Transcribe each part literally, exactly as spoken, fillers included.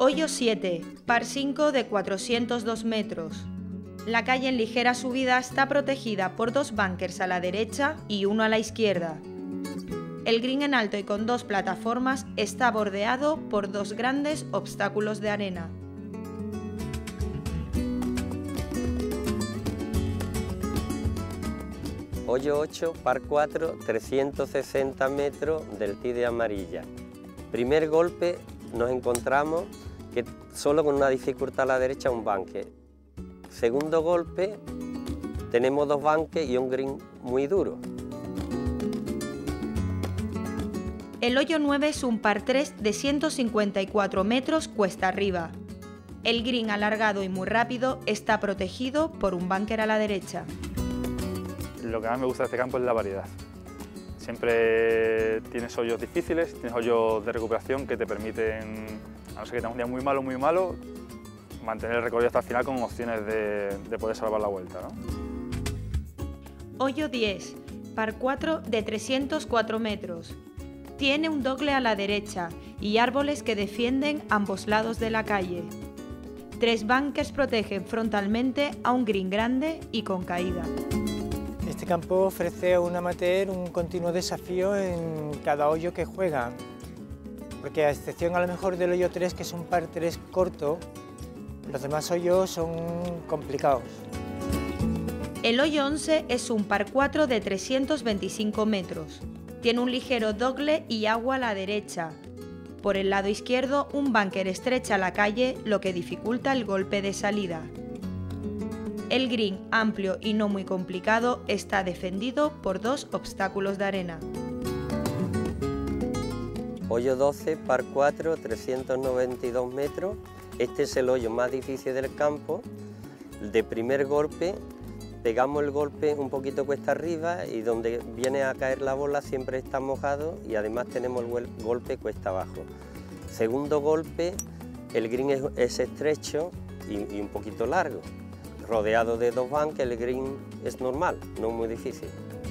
Hoyo siete, par cinco de cuatrocientos dos metros. La calle en ligera subida está protegida por dos bunkers a la derecha y uno a la izquierda. El green en alto y con dos plataformas está bordeado por dos grandes obstáculos de arena. Hoyo ocho, par cuatro, trescientos sesenta metros del tee de amarilla. Primer golpe nos encontramos que solo con una dificultad a la derecha un bunker. Segundo golpe tenemos dos bunkers y un green muy duro. El hoyo nueve es un par tres de ciento cincuenta y cuatro metros cuesta arriba. El green alargado y muy rápido está protegido por un bunker a la derecha. Lo que más me gusta de este campo es la variedad. Siempre tienes hoyos difíciles, tienes hoyos de recuperación que te permiten, a no ser que tengas un día muy malo, muy malo, mantener el recorrido hasta el final con opciones de, de poder salvar la vuelta, ¿no? Hoyo diez, par cuatro de trescientos cuatro metros. Tiene un doble a la derecha y árboles que defienden ambos lados de la calle. Tres bunkers protegen frontalmente a un green grande y con caída. Este campo ofrece a un amateur un continuo desafío en cada hoyo que juega, porque a excepción a lo mejor del hoyo tres, que es un par tres corto, los demás hoyos son complicados. El hoyo once es un par cuatro de trescientos veinticinco metros. Tiene un ligero dogle y agua a la derecha. Por el lado izquierdo, un bunker estrecha la calle, lo que dificulta el golpe de salida. El green, amplio y no muy complicado, está defendido por dos obstáculos de arena. Hoyo doce, par cuatro, trescientos noventa y dos metros. Este es el hoyo más difícil del campo. De primer golpe, pegamos el golpe un poquito cuesta arriba y donde viene a caer la bola siempre está mojado y además tenemos el golpe cuesta abajo. Segundo golpe, el green es, es estrecho y, y un poquito largo. Rodeado de dos bunkers, el green es normal, no muy difícil.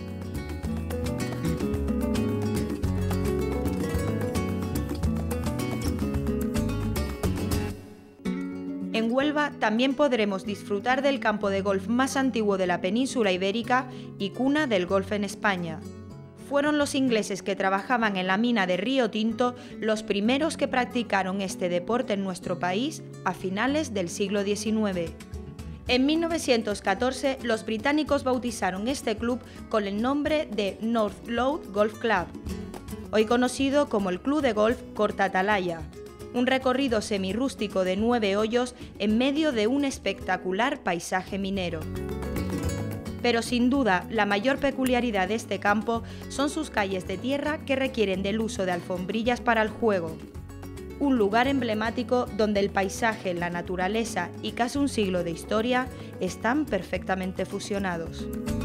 En Huelva también podremos disfrutar del campo de golf más antiguo de la península ibérica y cuna del golf en España. Fueron los ingleses que trabajaban en la mina de Río Tinto los primeros que practicaron este deporte en nuestro país a finales del siglo diecinueve. En mil novecientos catorce, los británicos bautizaron este club con el nombre de North Load Golf Club, hoy conocido como el Club de Golf Corta Atalaya, un recorrido semirrústico de nueve hoyos en medio de un espectacular paisaje minero. Pero sin duda, la mayor peculiaridad de este campo son sus calles de tierra que requieren del uso de alfombrillas para el juego. Un lugar emblemático donde el paisaje, la naturaleza y casi un siglo de historia están perfectamente fusionados.